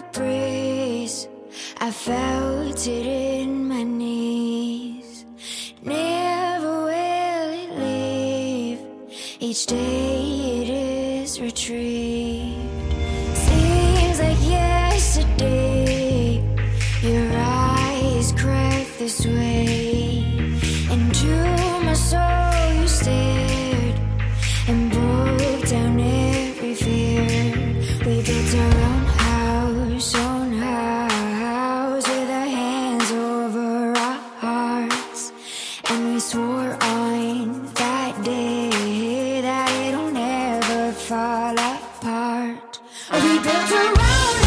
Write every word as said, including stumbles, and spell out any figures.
breeze, I felt it in my knees. Never will it leave, each day it is retrieved. Seems like yesterday, your eyes cracked this way. Into my soul you stared and broke down every fear. We built our own house, own house, with our hands over our hearts. And we swore on that day that it'll never fall apart. We built our own